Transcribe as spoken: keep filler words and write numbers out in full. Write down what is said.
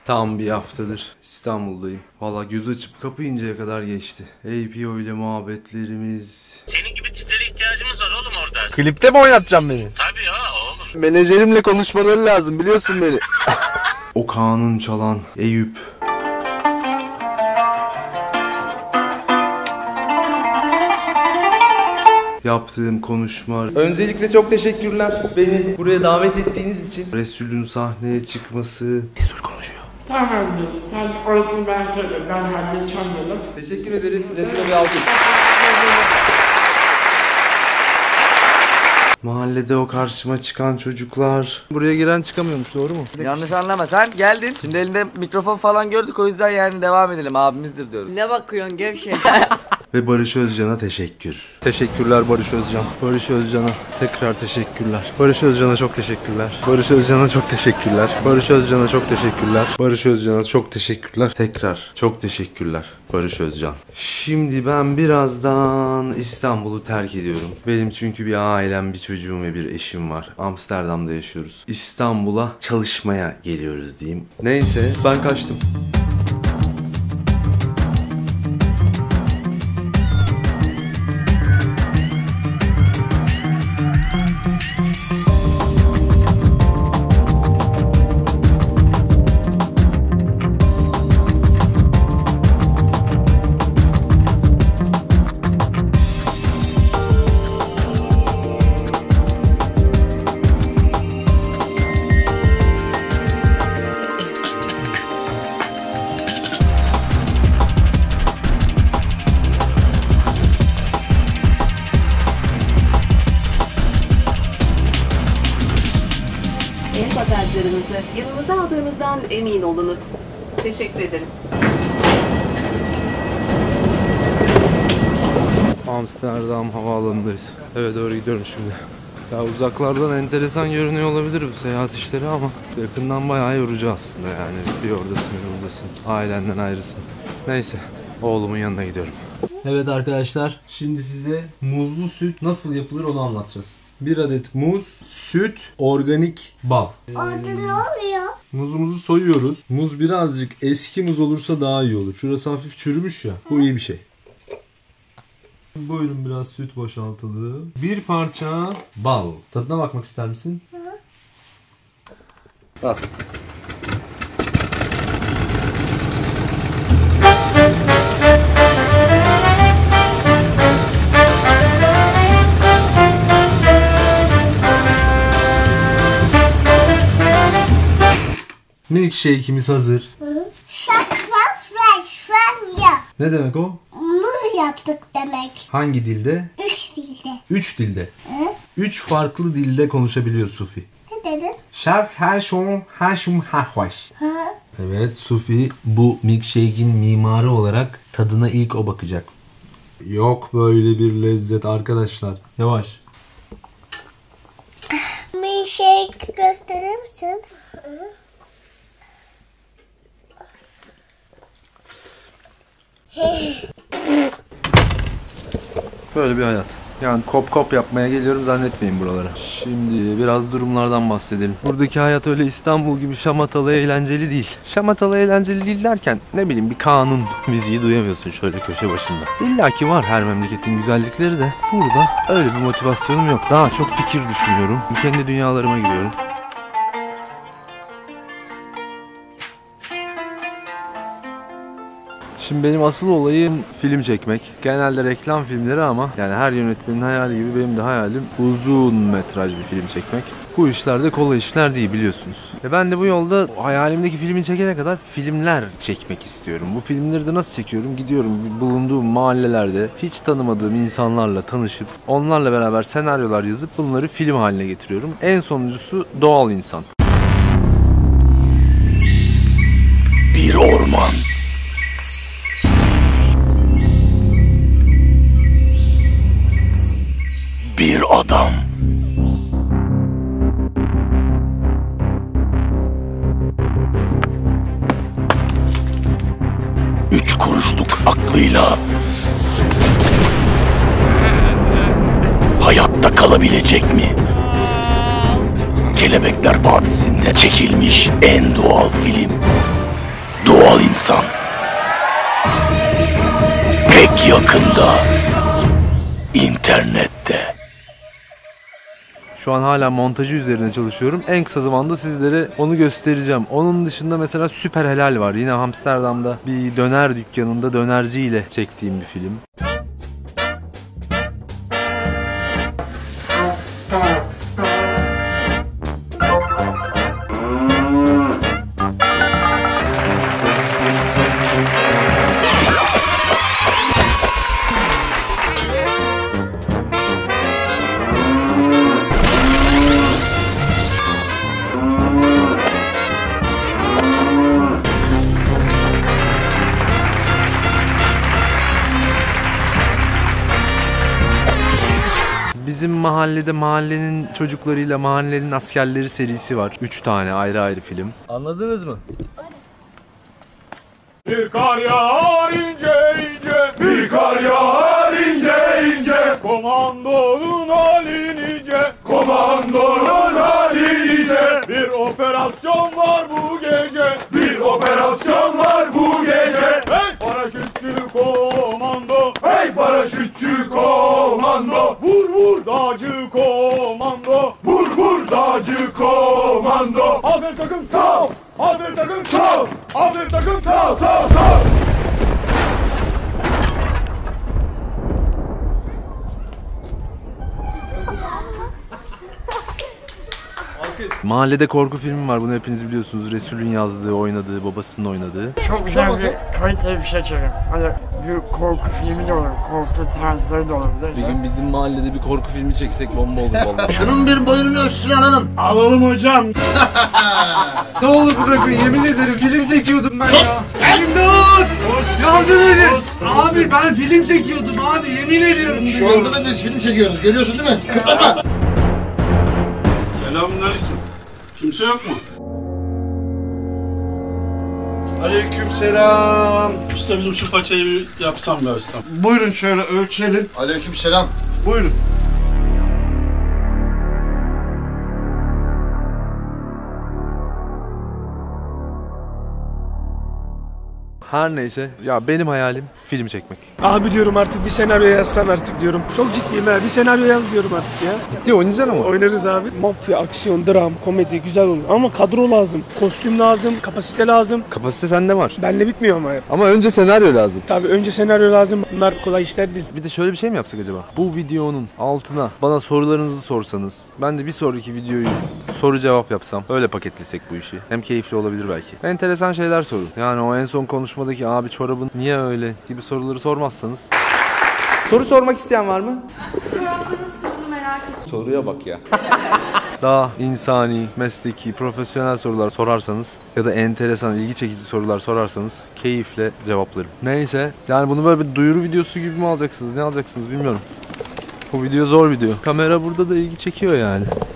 Tam bir haftadır İstanbul'dayım. Valla göz açıp kapayıncaya kadar geçti. A P O ile muhabbetlerimiz. Senin gibi tiplere ihtiyacımız var oğlum orada. Klipte mi oynatacaksın beni? Tabii ya oğlum. Menajerimle konuşmaları lazım, biliyorsun beni. O kanun çalan Eyüp. Yaptığım konuşma. Öncelikle çok teşekkürler beni buraya davet ettiğiniz için. Resul'ün sahneye çıkması. Resul konuşuyor. Tamam canım, sen orasını ben söylerim, ben halledeceğim canım. Teşekkür ederiz. Resul'e bir alkış. Mahallede o karşıma çıkan çocuklar. Buraya giren çıkamıyormuş, doğru mu? Yanlış anlama, sen geldin. Şimdi elinde mikrofon falan gördük, o yüzden yani devam edelim, abimizdir diyoruz. Ne bakıyorsun gevşek? Ve Barış Özcan'a teşekkür. Teşekkürler Barış Özcan. Barış Özcan'a tekrar teşekkürler. Barış Özcan'a çok teşekkürler. Barış Özcan'a çok teşekkürler. Barış Özcan'a çok teşekkürler. Barış Özcan'a çok teşekkürler. Tekrar çok teşekkürler Barış Özcan. Şimdi ben birazdan İstanbul'u terk ediyorum. Benim çünkü bir ailem, bir çocuğum ve bir eşim var. Amsterdam'da yaşıyoruz. İstanbul'a çalışmaya geliyoruz diyeyim. Neyse ben kaçtım. Bagajlarınızı yanınıza aldığınızdan emin olunuz. Teşekkür ederiz. Amsterdam havaalanındayız. Eve doğru gidiyorum şimdi. Ya uzaklardan enteresan görünüyor olabilir bu seyahat işleri ama yakından bayağı yorucu aslında yani. Bir oradasın bir buradasın. Ailenden ayrısın. Neyse, oğlumun yanına gidiyorum. Evet arkadaşlar, şimdi size muzlu süt nasıl yapılır onu anlatacağız. Bir adet muz, süt, organik bal. Orada ne oluyor? Muzumuzu soyuyoruz. Muz birazcık eski muz olursa daha iyi olur. Şurası hafif çürümüş ya. Bu iyi bir şey. Buyurun, biraz süt boşaltalım. Bir parça bal. Tadına bakmak ister misin? Hı hı. Bas. Milkshake'imiz hazır. Şakmaz ver, şan yap. Ne demek o? Muz yaptık demek. Hangi dilde? Üç dilde. Üç dilde. Hı? Üç farklı dilde konuşabiliyor Sufi. Ne dedin? Şaf haşon haşum hahvaş. Hı? Evet, Sufi bu milkshake'in mimarı olarak tadına ilk o bakacak. Yok böyle bir lezzet arkadaşlar. Yavaş. Bir şey gösterir misin? Hı? Böyle bir hayat. Yani kop kop yapmaya geliyorum zannetmeyin buralara. Şimdi biraz durumlardan bahsedelim. Buradaki hayat öyle İstanbul gibi şamatalı eğlenceli değil. Şamatalı eğlenceli değil derken ne bileyim bir kanun müziği duyamıyorsun şöyle köşe başında. İlla ki var her memleketin güzellikleri de. Burada öyle bir motivasyonum yok. Daha çok fikir düşünüyorum. Kendi dünyalarıma giriyorum. Şimdi benim asıl olayım film çekmek. Genelde reklam filmleri ama yani her yönetmenin hayali gibi benim de hayalim uzun metraj bir film çekmek. Bu işler de kolay işler değil biliyorsunuz. Ve ben de bu yolda hayalimdeki filmi çekene kadar filmler çekmek istiyorum. Bu filmleri de nasıl çekiyorum? Gidiyorum bulunduğum mahallelerde hiç tanımadığım insanlarla tanışıp onlarla beraber senaryolar yazıp bunları film haline getiriyorum. En sonuncusu Doğal İnsan. Bir orman. Bir adam. Üç kuruşluk aklıyla hayatta kalabilecek mi? Kelebekler Vadisi'nde çekilmiş en doğal film. doğal insan. Pek yakında internette. Şu an hala montajı üzerine çalışıyorum. En kısa zamanda sizlere onu göstereceğim. Onun dışında mesela Süper Helal var. Yine Amsterdam'da bir döner dükkanında dönerciyle çektiğim bir film. Bizim mahallede mahallenin çocuklarıyla mahallenin askerleri serisi var. Üç tane ayrı ayrı film. Anladınız mı? Bir kar yağar ince ince, bir kar yağar ince ince. Komandonun hali nice, komandonun hali nice. Bir operasyon var bu gece, bir operasyon var bu gece. Hey paraşütçü komando, hey paraşütçü komando. Vur vur dağcı komando, vur vur dağcı komando. Aferin takım sağ ol, aferin takım sağ ol, aferin takım sağ ol, sağ ol, sağ ol. Mahallede korku filmi var. Bunu hepiniz biliyorsunuz. Resul'ün yazdığı, oynadığı, babasının oynadığı. Çok güzel bir kaliteli bir şey çekelim. Hani bir korku filmi de olur, korku tarzları da olabilir. Bir gün bizim mahallede bir korku filmi çeksek bomba olur vallahi. Şunun bir boyunun ölçüsünü alalım. Alalım hocam. Ne olur bırakın, yemin ederim film çekiyordum ben ya. İmdat! Yardım edin! Abi ben film çekiyordum abi, yemin ediyorum. Şu anda da biz film çekiyoruz. Görüyorsun değil mi? Kıpırma. Selamünaleyküm. Kimse yok mu? Aleykümselam. İşte bizim şu paçayı bir yapsam görsem. Buyurun şöyle ölçelim. Aleykümselam. Buyurun. Her neyse, ya benim hayalim film çekmek. Abi diyorum artık bir senaryo yazsan artık diyorum. Çok ciddiyim ha, bir senaryo yaz diyorum artık ya. Ciddi oynayacaksın ama. Oynarız abi. Mafya, aksiyon, dram, komedi güzel olur. Ama kadro lazım, kostüm lazım, kapasite lazım. Kapasite sende var. Benle bitmiyor ama hep. Ama önce senaryo lazım. Tabii önce senaryo lazım. Bunlar kolay işler değil. Bir de şöyle bir şey mi yapsak acaba? Bu videonun altına bana sorularınızı sorsanız, ben de bir sonraki videoyu soru cevap yapsam, öyle paketlesek bu işi. Hem keyifli olabilir belki. Enteresan şeyler sorun. Yani o en son konuşmadaki abi çorabın niye öyle gibi soruları sormazsanız. Soru sormak isteyen var mı? Çorapların sorunu merak ettim. Soruya bak ya. Daha insani, mesleki, profesyonel sorular sorarsanız ya da enteresan, ilgi çekici sorular sorarsanız keyifle cevaplarım. Neyse, yani bunu böyle bir duyuru videosu gibi mi alacaksınız, ne alacaksınız bilmiyorum. Bu video zor video. Kamera burada da ilgi çekiyor yani.